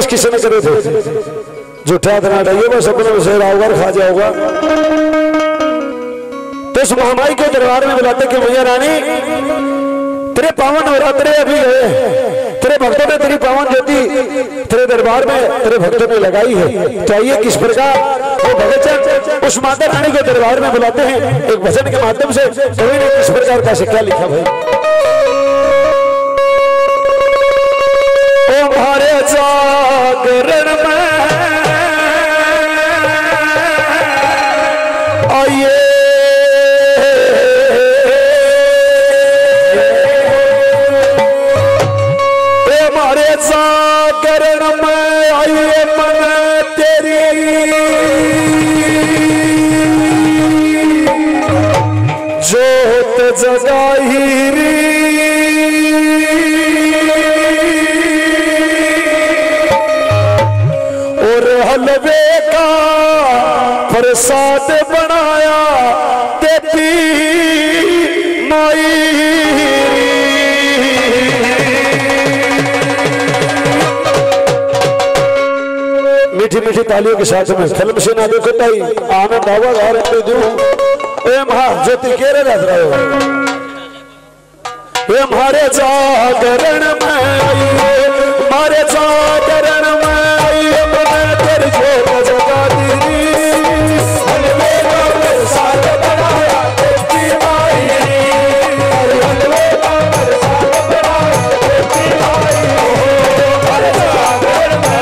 किसी ने करे थे झूठा इतना डाइए बस अपने में शेर आओगा खा जाओगा। तो उस महामाई के दरबार में बुलाते कि मैया रानी तेरे पावन नवरात्रे अभी गए, तेरे भक्तों ने तेरी पावन ज्योति तेरे दरबार में तेरे भक्तों ने लगाई है। तो आइए किस प्रकार वो भगत उस माता रानी के दरबार में बुलाते हैं एक भजन के माध्यम से। कवि ने किस प्रकार का क्या लिखा भाई। ओ हमारे जागरण में आइए जागरण में आइए मन तेरी जोत जगाई री और हलवे का प्रसाद बनाया देती माई। मीठी मीठी तालियों के साथ में फिल्म से ना देखो ताई आनंद आवा गा रहे दूं ए महा ज्योति केरे रह रहे हो ए हमारे जागरण में आइए हमारे जागरण में आइए मैं तेरी जोत जगा दी हलवे का प्रसाद बनाया तेरी माई हलवे का प्रसाद बनाया तेरी माई हमारे जागरण में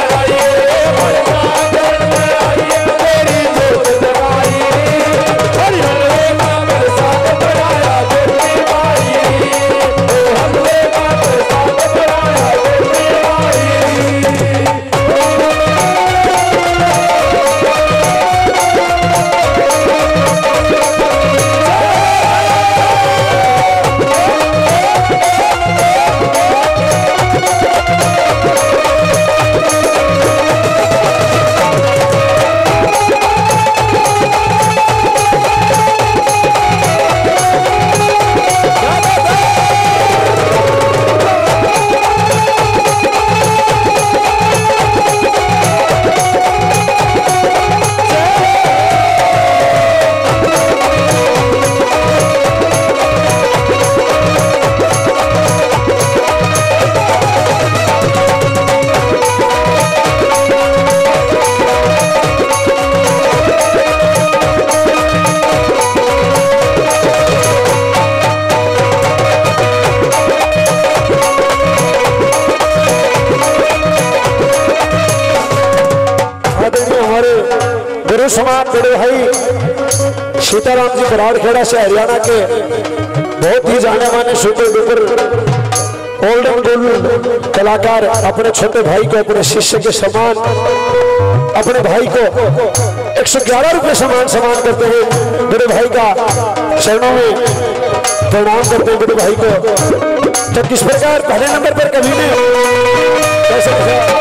समान बड़े भाई सीताराम जी बराड़खेड़ा से हरियाणा के बहुत ही जाने माने सुपर डुपर ओल्डन गोल्ड कलाकार अपने छोटे भाई को अपने शिष्य के समान अपने भाई को 111 रुपए समान करते हैं। बड़े भाई का चरणों में प्रणाम करते हैं बड़े भाई को। तो किस प्रकार पहले नंबर पर कवि ने कैसे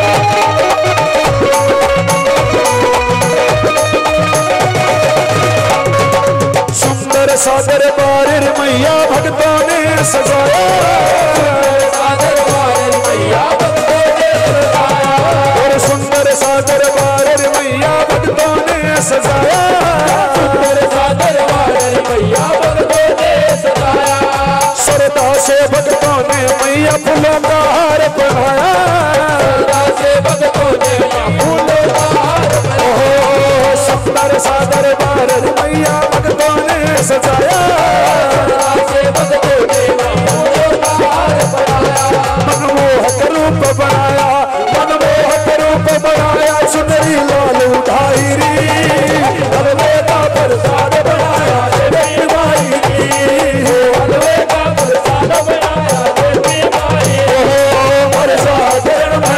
सागर बारिर मैया भक्तों ने सजाया सागर बारिर मैया भक्तों ने सजाया और सुंदर सागर बारिर मैया भक्तों ने सजाया सुंदर सागर बारिर मैया भक्तों ने सजाया सरदा से भक्तों ने मैया फूलों का हार बनाया सरदा से भक्तों ने फूलों का हार बनाया सुंदर सागर बारिर मैया भक्तों ने सजाया से भक्तों ने मनमोहक रूप बनाया मनमोहक रूप बनाया सुंदरी लाल उठाई री हलवे का प्रसाद बनाया देवी माई हलवे का प्रसाद बनाया देवी माई हमारे सागरण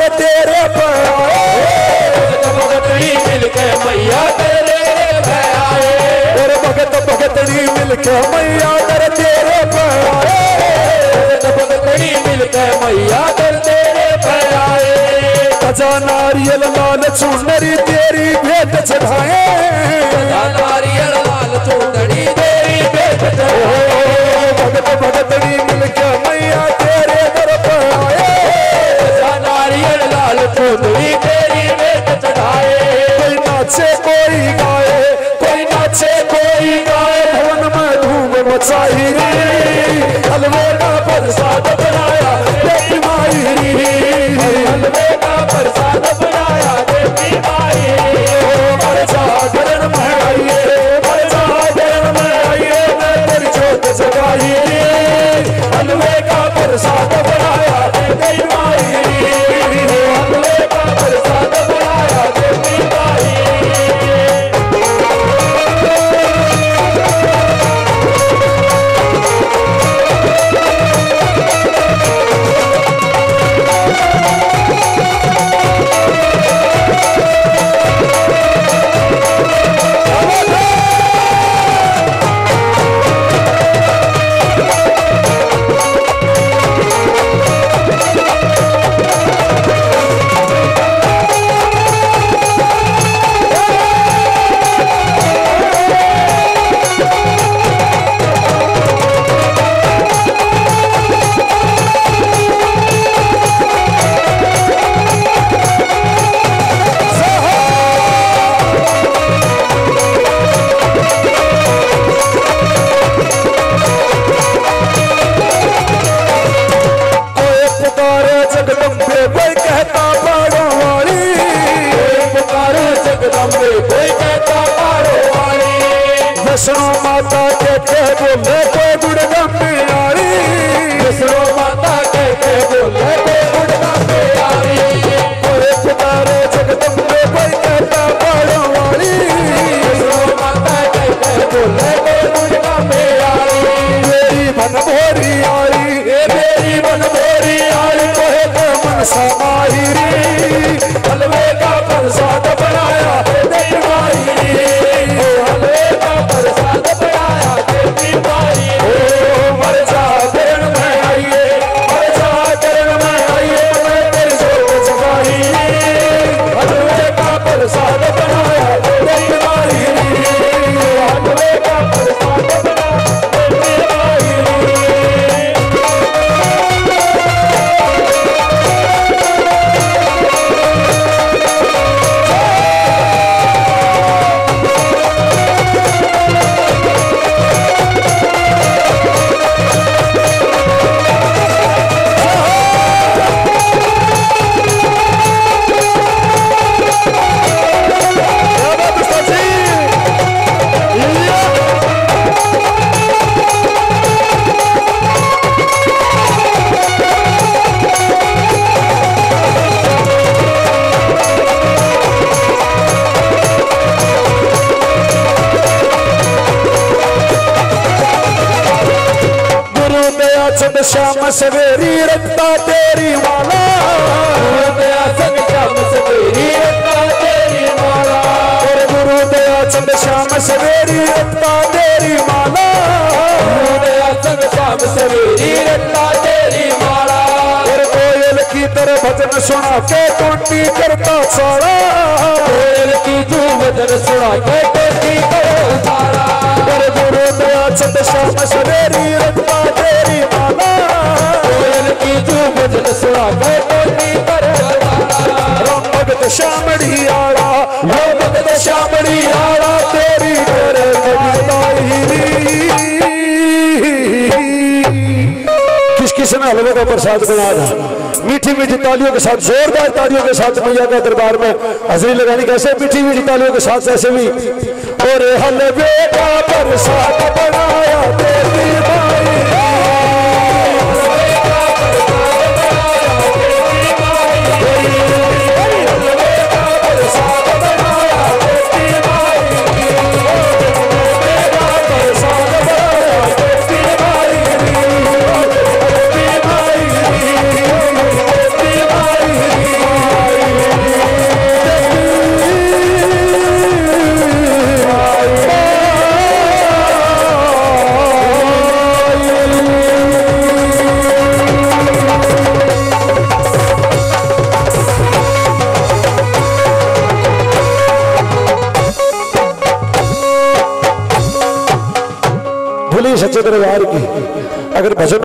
कर तेरे भगतनी मिलके मैया तेरे आए और भगत भगतनी मिलके मैया कर तेरे भगतनी मिलके मैया कर तेरे आए गजा नारियल लाल चुनरी तेरी भेंट चढ़ाए गजा नारियल लाल चुनरी तेरी भेंट चढ़ाए भगत भगतनी मिलके मैया तेरे दर पर आए गजा नारियल लाल चुनरी तेरी भेंट चढ़ाए कोई नाचे कोई गाए भवन में धूम मचाई रे हलवे का प्रसाद बनाया देवी माई हलवे का प्रसाद बनाया देवी माई जागरण में आइए मैं तेरी जोत जगाई हलवे का प्रसाद बनाया देवी माई हलवे का प्रसाद बनाया देवी माई वैष्णो माता कहते बोले कोई गुड़गम में आरी वैष्णो माता कहते बोले कोई गुड़गम में आरी कोई पुकारे जगदम्बे कोई कहता बाड़ों वाली वैष्णो माता कहते बोले कोई गुड़गम में आरी मेरी मन भोरी आई कोई तो मन समाई हलवे का प्रसाद बनाया देवी माई हलवे का प्रसाद बनाया देवी माई मर जागरण में आइए मैं तेरी जोत जगाई हलवे का प्रसाद बनाया देवी माई हलवे का प्रसाद बनाया देवी माई संग श्याम सवेरी रखता तेरी माला दया संग श्याम सवेरी रखता तेरी माला और गुरु दया संग श्याम सवेरी रखता तेरी माला गुरु दया संग श्याम सवेरी रखता तेरी माला और कोयल की तरह भजन सुना के टोटी करता सारा कोयल की तू भजन सुना के टोटी करता सारा और गुरु दया संग श्याम सवेरी रखता तेरी माला कोयल की तू भजन सुना के टोटी करता राम भगत श्यामड़ी आड़ा राम भगत श्यामड़ी आड़ा तेरी करे किस ने हलवे का प्रसाद बनाया था मीठी मीठी तालियों के साथ जोरदार तालियों के साथ मैया का दरबार में हाजिरी लगानी कैसे मीठी मीठी तालियों के साथ ऐसे भी और हलवे का प्रसाद बनाया तेरी माई बोलिए सच्चे दरबार की। अगर भजन